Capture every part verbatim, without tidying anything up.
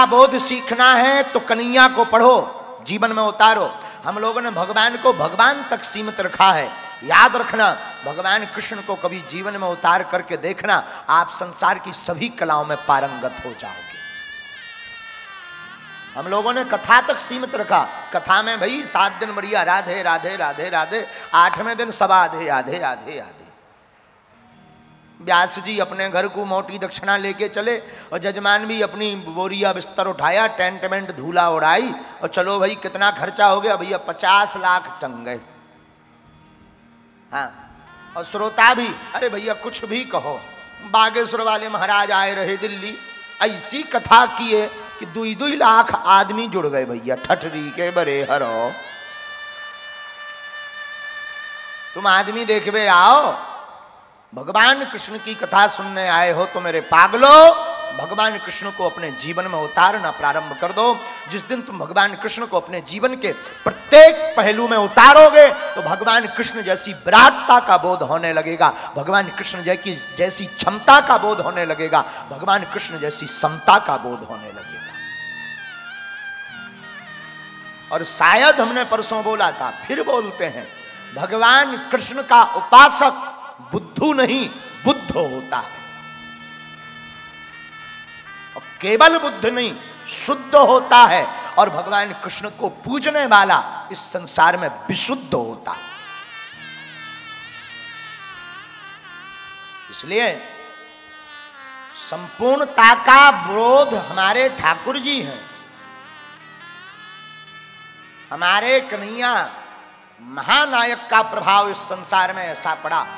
बोध सीखना है तो कन्हैया को पढ़ो, जीवन में उतारो। हम लोगों ने भगवान को भगवान तक सीमित रखा है। याद रखना, भगवान कृष्ण को कभी जीवन में उतार करके देखना, आप संसार की सभी कलाओं में पारंगत हो जाओगे। हम लोगों ने कथा तक सीमित रखा। कथा में भाई सात दिन बढ़िया राधे राधे राधे राधे, आठवें दिन सब आधे आधे आधे आधे। व्यास जी अपने घर को मोटी दक्षिणा लेके चले और जजमान भी अपनी बोरिया बिस्तर उठाया, टेंट वेंट धूला उड़ाई और चलो भाई कितना खर्चा हो गया भैया, पचास लाख टंग गए। हाँ, और श्रोता भी अरे भैया कुछ भी कहो, बागेश्वर वाले महाराज आए रहे दिल्ली, ऐसी कथा किए कि दुई दुई लाख आदमी जुड़ गए भैया, ठठरी के बरे हरो। तुम आदमी देखवे आओ, भगवान कृष्ण की कथा सुनने आए हो तो मेरे पागलो, भगवान कृष्ण को अपने जीवन में उतारना प्रारंभ कर दो। जिस दिन तुम भगवान कृष्ण को अपने जीवन के प्रत्येक पहलू में उतारोगे तो भगवान कृष्ण जैसी विराटता का बोध होने लगेगा, भगवान कृष्ण जैसी जैसी क्षमता का बोध होने लगेगा, भगवान कृष्ण जैसी समता का बोध होने लगेगा। और शायद हमने परसों बोला था, फिर बोलते हैं, भगवान कृष्ण का उपासक बुद्धू नहीं बुद्ध होता है। और केवल बुद्ध नहीं, शुद्ध होता है। और भगवान कृष्ण को पूजने वाला इस संसार में विशुद्ध होता है। इसलिए संपूर्णता का विरोध हमारे ठाकुर जी हैं, हमारे कन्हैया महानायक का प्रभाव इस संसार में ऐसा पड़ा।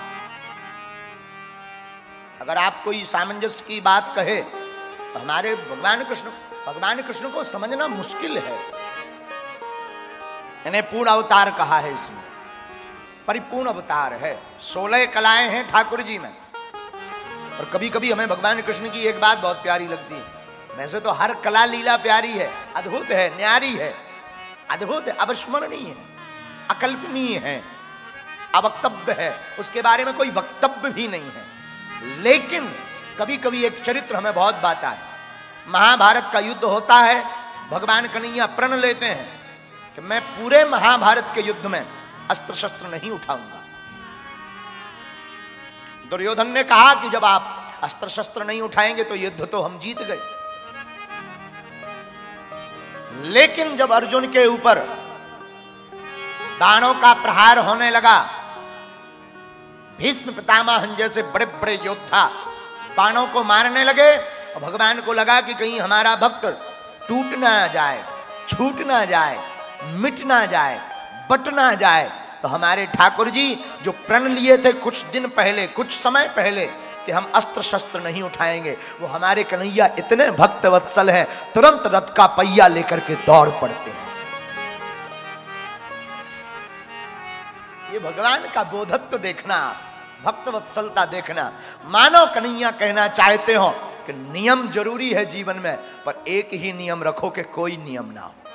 अगर आप कोई सामंजस्य की बात कहे तो हमारे भगवान कृष्ण भगवान कृष्ण को समझना मुश्किल है। इन्हें पूर्ण अवतार कहा है, इसमें परिपूर्ण अवतार है। सोलह कलाएं हैं ठाकुर जी में। और कभी कभी हमें भगवान कृष्ण की एक बात बहुत प्यारी लगती है, वैसे तो हर कला लीला प्यारी है, अद्भुत है, न्यारी है, अद्भुत है, अविस्मरणीय है, अकल्पनीय है, अवक्तव्य है, उसके बारे में कोई वक्तव्य भी नहीं है। लेकिन कभी कभी एक चरित्र हमें बहुत बाता है। महाभारत का युद्ध होता है, भगवान कन्हैया प्रण लेते हैं कि मैं पूरे महाभारत के युद्ध में अस्त्र शस्त्र नहीं उठाऊंगा। दुर्योधन ने कहा कि जब आप अस्त्र शस्त्र नहीं उठाएंगे तो युद्ध तो हम जीत गए। लेकिन जब अर्जुन के ऊपर बाणों का प्रहार होने लगा, भीष्म पितामह जैसे बड़े बड़े योद्धा बाणों को मारने लगे और भगवान को लगा कि कहीं हमारा भक्त टूट ना जाए, छूट ना जाए, मिट ना जाए, बट ना जाए। तो हमारे ठाकुर जी जो प्रण लिए थे कुछ दिन पहले, कुछ समय पहले कि हम अस्त्र शस्त्र नहीं उठाएंगे, वो हमारे कन्हैया इतने भक्त वत्सल हैं, तुरंत रथ का पहिया लेकर के दौड़ पड़ते हैं। ये भगवान का बोधत्व देखना, भक्त वत्सलता देखना। मानो कन्हैया कहना चाहते हो कि नियम जरूरी है जीवन में, पर एक ही नियम रखो कि कोई नियम ना हो।